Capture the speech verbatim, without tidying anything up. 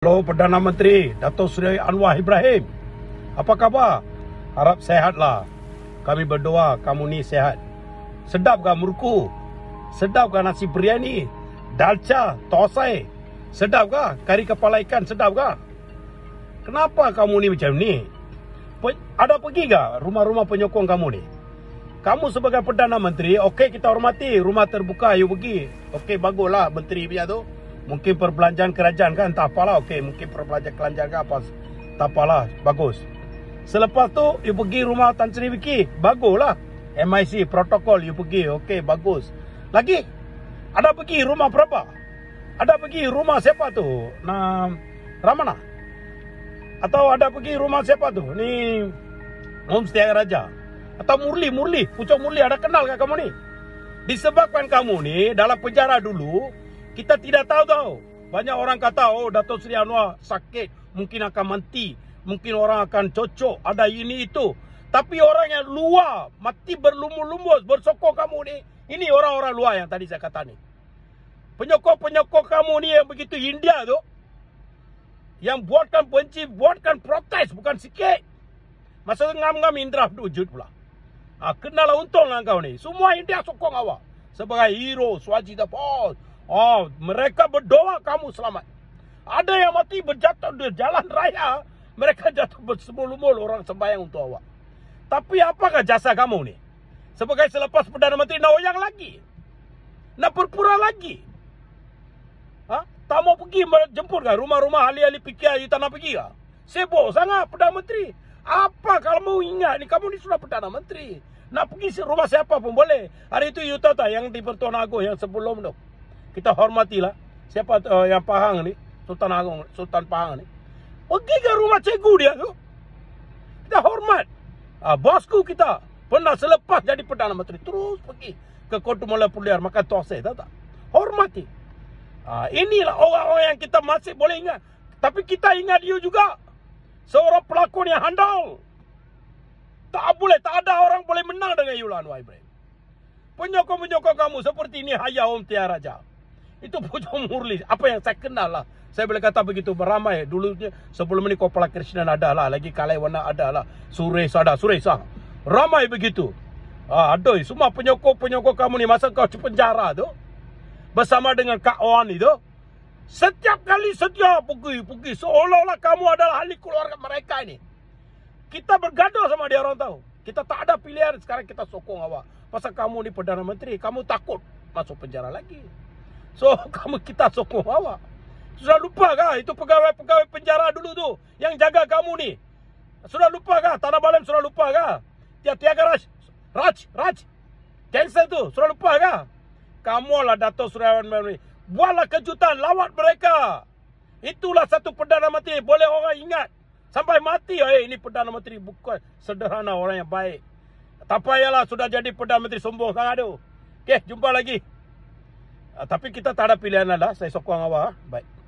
Halo Perdana Menteri Dato' Seri Anwar Ibrahim. Apa khabar? Harap sehatlah. Kami berdoa kamu ni sehat. Sedap ke murku? Sedap ke nasi biryani? Dalca, tosai? Sedap ke? Kari kepala ikan sedap ke? Kenapa kamu ni macam ni? Ada pergi ke rumah-rumah penyokong kamu ni? Kamu sebagai Perdana Menteri, okey kita hormati. Rumah terbuka, you pergi. Okey, baguslah menteri punya tu. Mungkin perbelanjaan kerajaan kan, tak apalah. Okey, mungkin perbelanjaan kerajaan kan apa, tak apalah, bagus. Selepas tu, you pergi rumah Tan Sri Wiki, baguslah. M I C, protokol, you pergi, okey, bagus. Lagi, ada pergi rumah berapa? Ada pergi rumah siapa tu? Nah, Ramana? Atau ada pergi rumah siapa tu? Ni, Homestay Raja. Atau Murli, Murli, Pucuk Murli, ada kenal ke kamu ni? Disebabkan kamu ni, dalam penjara dulu, kita tidak tahu tau. Banyak orang kata, oh Dato' Seri Anwar sakit, mungkin akan mati, mungkin orang akan cocok, ada ini itu. Tapi orang yang luar, mati berlumur-lumur, bersokong kamu ni, ini orang-orang luar yang tadi saya kata ni. Penyokong-penyokong kamu ni yang begitu India tu, yang buatkan benci, buatkan protes, bukan sikit. Masa ngam-ngam Indra wujud pula. Ha, kenalah untung lah kau ni. Semua India sokong awak sebagai hero, Swajida Pos. Oh, mereka berdoa kamu selamat. Ada yang mati berjatuh di jalan raya, mereka jatuh bersumul-umul orang sembahyang untuk awak. Tapi apakah jasa kamu ni? Sebagai selepas Perdana Menteri, nak oyang lagi? Nak berpura lagi? Ha? Tak mau pergi jemput ke rumah-rumah ahli-ahli P K I, tak nak pergi ke? Sibuk sangat Perdana Menteri. Apa kalau mau ingat ni, kamu ni sudah Perdana Menteri. Nak pergi rumah siapa pun boleh. Hari itu you tahu tak yang di Pertuan Agong yang sebelum tu? Kita hormatilah siapa uh, yang Pahang ni, Sultan Agong, Sultan Pahang ni. Pergi ke rumah cikgu dia tu. Kita hormat. Ah, bosku kita pernah selepas jadi Perdana Menteri terus pergi ke Kota Mula Puliar makan tosai, tahu tak? Hormati. Ah, inilah orang-orang yang kita masih boleh ingat. Tapi kita ingat you juga. Seorang pelakon yang handal. Tak boleh, tak ada orang boleh menang dengan you lah Anwar Ibrahim. Penyokong-penyokong kamu seperti ini Haya Homestay Raja. Itu Pucuk Murli. Apa yang saya kenal lah. Saya boleh kata begitu beramai. Dulunya sebelum ini Kopala Krishnan ada lah. Lagi Kalaiwana ada lah. Suresh ada. Suresh ah. Ramai begitu. Ah, aduh, semua penyokong-penyokong kamu ni masa kau di penjara tu. Bersama dengan Kak Wan itu. Setiap kali setia pergi-pergi. Seolah-olah kamu adalah ahli keluarga mereka ini. Kita bergaduh sama dia orang tahu. Kita tak ada pilihan. Sekarang kita sokong awak. Pasal kamu ni Perdana Menteri. Kamu takut masuk penjara lagi. So, kamu kita sokong awak. Sudah lupa kah? Itu pegawai-pegawai penjara dulu tu. Yang jaga kamu ni. Sudah lupa kah? Tanah Balam sudah lupa kah? Tiaga Raj. Raj. Raj. Cancel tu. Sudah lupa kah? Kamu lah Dato' Seri Anwar. Buatlah kejutan. Lawat mereka. Itulah satu Perdana Menteri. Boleh orang ingat. Sampai mati. Eh, ini Perdana Menteri bukan sederhana orang yang baik. Tak payahlah sudah jadi Perdana Menteri sombong sangat tu. Okey, jumpa lagi. Uh, tapi kita tak ada pilihan lah. Saya sokong awak. Baik.